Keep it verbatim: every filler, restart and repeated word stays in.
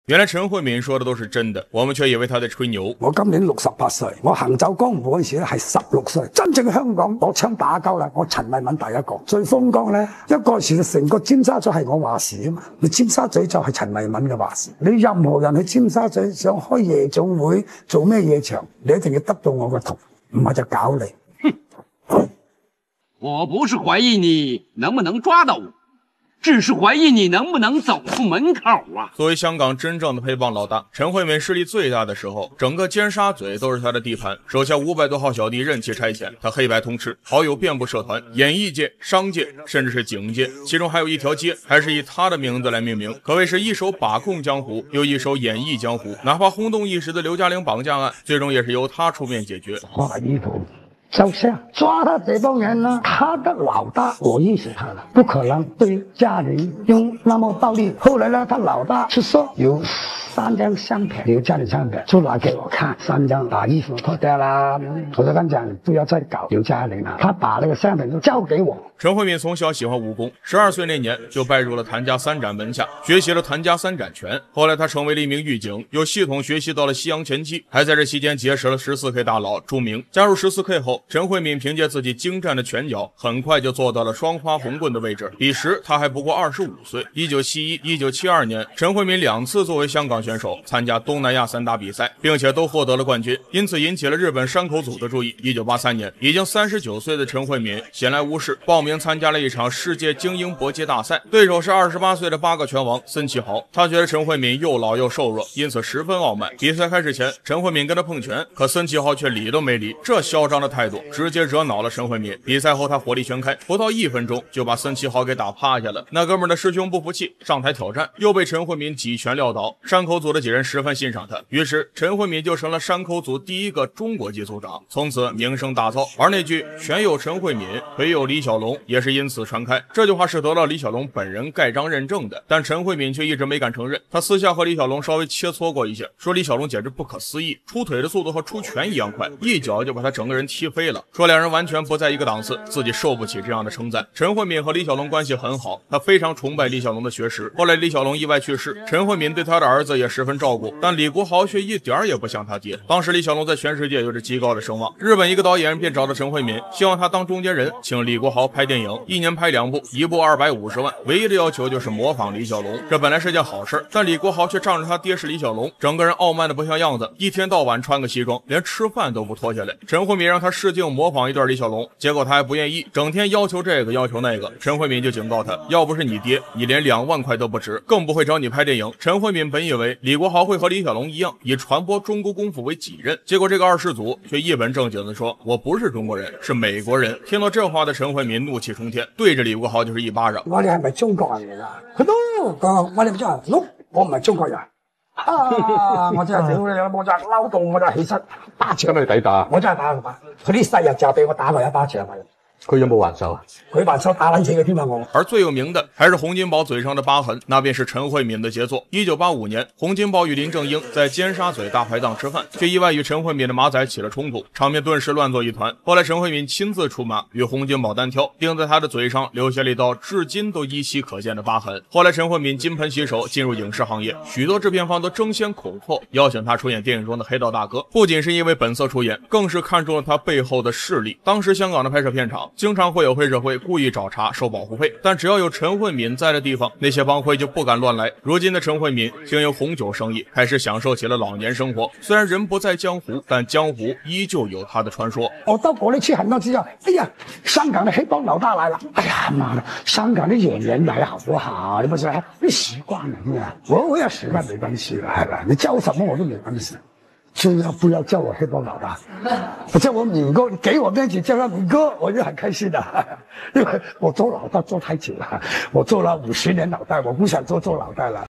原来陳慧敏說的都是真的，我們卻以為他在吹牛。 我今年六十八歲，我行走江湖嗰陣時咧係十六歲，真正香港攞槍打交啦，我陳慧敏第一個。最風光咧，一個時成個尖沙咀係我話事啊嘛，你尖沙咀就係陳慧敏嘅話事。你任何人去尖沙咀想開夜總會做咩夜場，你一定要得到我個同，唔係就搞你。 哼，我不是懷疑你能不能抓到我。 只是懷疑你能不能走出門口啊！ 作為香港真正的黑幫老大，陳慧敏勢力最大的時候，整個尖沙咀都是他的地盤，手下五百多號小弟任其差遣，他黑白通吃，好友遍布社團、演藝界、商界，甚至是警界，其中還有一條街還是以他的名字來命名，可謂是一手把控江湖，又一手演繹江湖。哪怕轟動一時的劉嘉玲綁架案，最終也是由他出面解決。 華衣服。 就是抓他這幫人呢，他的老大我認識他了，不可能對家人用那麼暴力。後來呢，他老大是說有三張相片，有家裡相片出來給我看，三張把衣服脫掉啦。我就跟講，你不要再搞劉嘉玲了。他把那個相片都交給我。 陳慧敏從小喜歡武功，十二歲那年就拜入了譚家三斬門下，學習了譚家三斬拳。後來他成為了一名獄警，又系統學習到了西洋拳擊，還在這期間結識了十四 K 大佬朱銘。加入十四 K 後，陳慧敏憑借自己精湛的拳腳，很快就做到了雙花紅棍的位置。彼時他還不過二十五歲。一九七一、一九七二年，陳慧敏兩次作為香港選手參加東南亞散打比賽，並且都獲得了冠軍，因此引起了日本山口組的注意。一九八三年，已經三十九歲的陳慧敏閒來無事，報名參加了一場世界精英搏擊大賽，對手是二十八歲的八個拳王森啟豪。他覺得陳慧敏又老又瘦弱，因此十分傲慢。比賽開始前，陳慧敏跟他碰拳，可森啟豪卻理都沒理，這囂張的態度直接惹惱了陳慧敏。比賽後他火力全開，不到一分鐘就把森啟豪給打趴下了。那哥們的師兄不服氣，上台挑戰，又被陳慧敏幾拳撂倒。山口組的幾人十分欣賞他，於是陳慧敏就成了山口組第一個中國籍組長，從此名聲大噪。而那句拳有陳慧敏，腿有李小龍也是因此傳開。這句話是得到李小龍本人蓋章認證的，但陳慧敏卻一直沒敢承認。他私下和李小龍稍微切磋過一些，說李小龍簡直不可思議，出腿的速度和出拳一樣快，一腳就把他整個人踢飛了。說兩人完全不在一個檔次，自己受不起這樣的稱讚。陳慧敏和李小龍關係很好，他非常崇拜李小龍的學識。後來李小龍意外去世，陳慧敏對他的兒子也十分照顧，但李國豪卻一點也不像他爹。當時李小龍在全世界有着極高的聲望，日本一個導演便找到陳慧敏，希望他當中間人，請李國豪拍電影，一年拍兩部，一部二百五十萬，唯一的要求就是模仿李小龍。這本來是件好事，但李國豪卻仗着他爹是李小龍，整個人傲慢的不像樣子，一天到晚穿個西裝，連吃飯都不脫下來。陳慧敏讓他試鏡模仿一段李小龍，結果他還不願意，整天要求這個要求那個。陳慧敏就警告他，要不是你爹，你連兩萬塊都不值，更不會找你拍電影。陳慧敏本以為李國豪會和李小龍一樣，以傳播中國功夫為己任，結果這個二世祖卻一本正經地說，我不是中國人，是美國人。聽到這話的陳慧敏怒氣沖天，對着李國豪就是一巴掌。 我哋係咪中國人嚟噶？佢都講我哋唔中國人，我唔係中國人。啊！我真係屌你，我真係嬲到我就起身打槍佢抵打。我真係打佢把，佢呢世日就俾我打過一巴掌。佢有冇還手啊？佢還手打撚死佢添啊！我。 而最有名的還是洪金寶嘴上的疤痕，那便是陳慧敏的傑作。一九八五年，洪金寶與林正英在尖沙咀大排檔吃飯，卻意外與陳慧敏的馬仔起了衝突，場面頓時亂作一團。後來陳慧敏親自出馬，與洪金寶單挑，並在他的嘴上留下了一道至今都依稀可見的疤痕。後來陳慧敏金盆洗手，進入影視行業，許多製片方都爭先恐後邀請他出演電影中的黑道大哥，不僅是因為本色出演，更是看中了他背後的勢力。當時香港的拍攝片場經常會有黑社會故意找茬收保護費，但只要有陳慧敏在的地方，那些幫會就不敢亂來。如今的陳慧敏經由紅酒生意開始享受起了老年生活，雖然人不在江湖，但江湖依舊有他的傳說。 我到國內去很多次啊，哎呀，香港的黑幫老大來了，哎呀媽的，香港的演員來好不好？你不是你習慣了啊？我我也習慣沒關係了，係吧？你叫什麼我都沒關係。就要不要叫我黑幫老大？我叫我敏哥，你給我面子叫他敏哥，我就很開心的。因為我做老大做太久了，我做了五十年老大，我不想做做老大了。